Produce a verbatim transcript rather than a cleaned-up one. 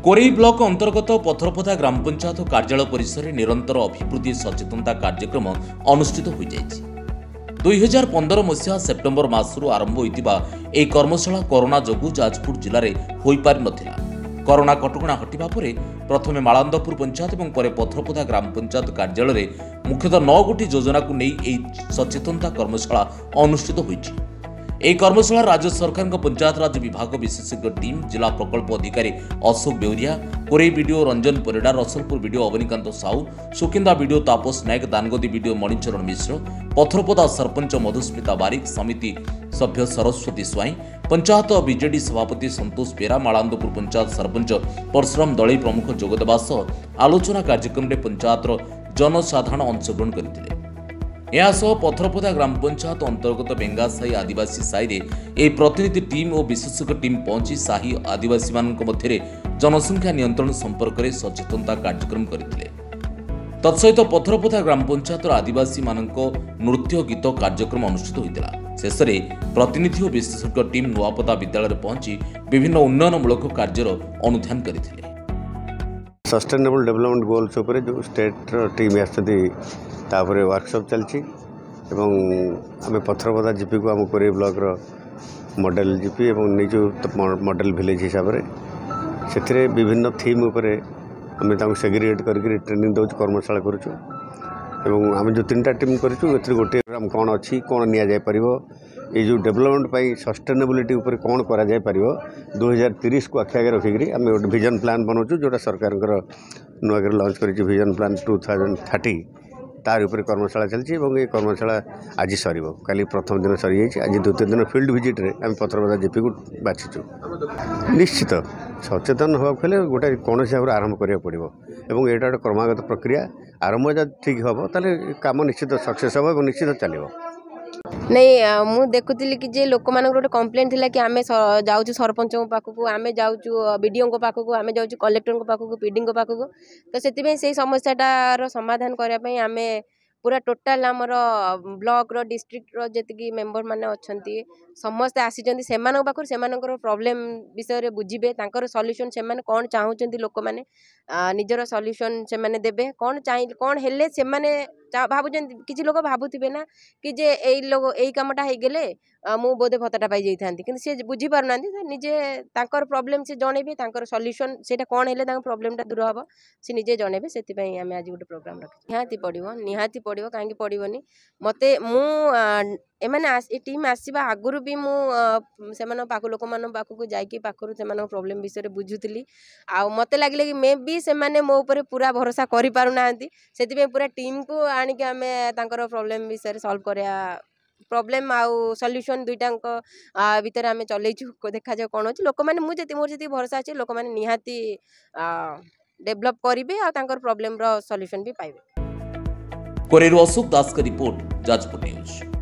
Korei block अंतर्गत पथरपदा ग्राम पंचायत कार्यालय परिसर में निरंतर अभिवृद्धि सचेतनता कार्यक्रम अनुष्ठित हो दुई हजार पंदर मसीहा सेप्टेम्बर मासरू आरंभ होता यह कर्मशाला कोरोना जोगु जाजपुर जिले में हो पारि नथिला। कोरोना कटकणा हटिबा परे प्रथमे मालांदपुर पंचायत और परे पथरपदा ग्राम पंचायत कार्यालय में मुख्यतः नौ गोटी योजना को नहीं सचेतनता कर्मशाला अनुष्ठित होइछि। एक कर्मशाला राज्य सरकार पंचायत राज विभाग विशेषज्ञ टीम जिला प्रकल्प अधिकारी Ashok Beuria, Korei BDO Ranjan Parida, Rasulpur BDO Abanikant Sahu, Sukinda BDO Tapas Nayak, Danagadi BDO Manicharan Mishra, Patharpada sarpanch Madhusmita Barik, समिति सभ्य सरस्वती स्वाई, पंचायत बीजेडी सभापति संतोष बेरा, मालांदपुर पंचायत सरपंच परशुराम दलई प्रमुख जोगदेवा सह आलोचना कार्यक्रम में पंचायतर जनसाधारण अंशग्रहण करथिले। यासह पथरपदा ग्राम पंचायत अंतर्गत बेंगासाही आदिवासी साई में प्रतिनिधि टीम और विशेषज्ञ टीम पहुंची साही आदिवासी मध्य जनसंख्या नियंत्रण संपर्क में सचेतनता कार्यक्रम करथिले। तत्सहित पथरपदा ग्राम पंचायत आदिवासी मानक नृत्य गीत कार्यक्रम अनुष्ठित होता। शेष में प्रतिनिधि और विशेषज्ञ टीम नुआपदा विद्यालय पहुंची विभिन्न उन्नयनमूलक कार्यर अनुध्यान करथिले। सस्टेनेबल डेवलपमेंट गोल्स उपर जो स्टेट टीम आसती वर्कशॉप चलती आम पथरपदा जीपी को आम कोरेई ब्लॉक मॉडल जीपी और निजु मॉडल विलेज हिसाब से विभिन्न थीम उपर आम सेग्रीगेट करके ट्रेनिंग दौर कर्मशाला करुचु। आम जो तीन टा टीम करूँ गोटे ग्राम कौन अच्छी कौन नि जापर ये जो डेवलपमेंट सस्टेनेबिलिटी उपर कौन करा जाय परिबो दो हज़ार तीस को आखि आगे रखिक आम गोटे विजन प्लान बनाऊँ जोटा सरकार नुआक लॉन्च कर vision plan two thousand thirty तार उपर कर्मशाला चलती ये कर्मशाला आज सर काली प्रथम दिन सरी जाइए। आज द्वितीय दिन फील्ड विजिट रे आम पथरपदा जीपी को बाछीचु। निश्चित सचेतन होगा हेल्ले गोटे कौन हिसाब से आरंभ करा पड़ो और यहाँ गोटे क्रमागत प्रक्रिया आरंभ जब ठीक हम ताले काम निश्चित सक्सेस हम और निश्चित चलो। नहीं मु देखुली कि जे लोक मान गोटे कम्प्लेन थिला कि आमे जाऊँ सरपंच पाखक आम जाऊँ बीडीओ पाखक आम जाऊँ कलेक्टर पाखक पीडी पाखक तो से समस्याटार समाधान करने आम पूरा टोटाल आमर ब्लॉक रो डिस्ट्रिक्ट रो जी मेंबर माने अच्छी समस्ते आसी से प्रॉब्लम विषय बुझे सॉल्यूशन से कौन चाहूँ लोक मैंने निजर सॉल्यूशन से माने देबे कौन चाह कौन हेले से माने भावुं किसी लोग भावुवे ना कि जे यही लोग यही कामटा हो गले मु बोधे भत्ता पाई जाता कि सी बुझी पारना निजे तांकर प्रॉब्लम से जनइबे तांकर सॉल्यूशन सेटा कौन हेले तांकर प्रॉब्लमटा दूर हम से निजे जनइबे से आम आज गोटे प्रोग्राम रखी निहाती पड़ो निहाती पड़ो कहीं पड़ोनी मत मु एमाने टीम आसवा आगुरी भी मुझे पाख लोक मान पाखक जाकि पाखर से प्रॉब्लम विषय बुझुली आ मत लगे कि मे भी से मो ऊपर पूरा भरोसा कर पारना से पूरा टीम को आणिक आम तांकर प्रॉब्लम विषय सॉल्व करा प्रॉब्लम आउ सॉल्यूशन दुईटा भितर आम चलैचु देखा जाए कौन अच्छी लोक मैंने मुझे मोर जी भरोसा अच्छे लोक मैंने निहाती डेभलप करेंगे आ तांकर प्रॉब्लम रो सॉल्यूशन भी पाइबे। कोरेईरू अशोक दास का रिपोर्ट, जाजपुर न्यूज।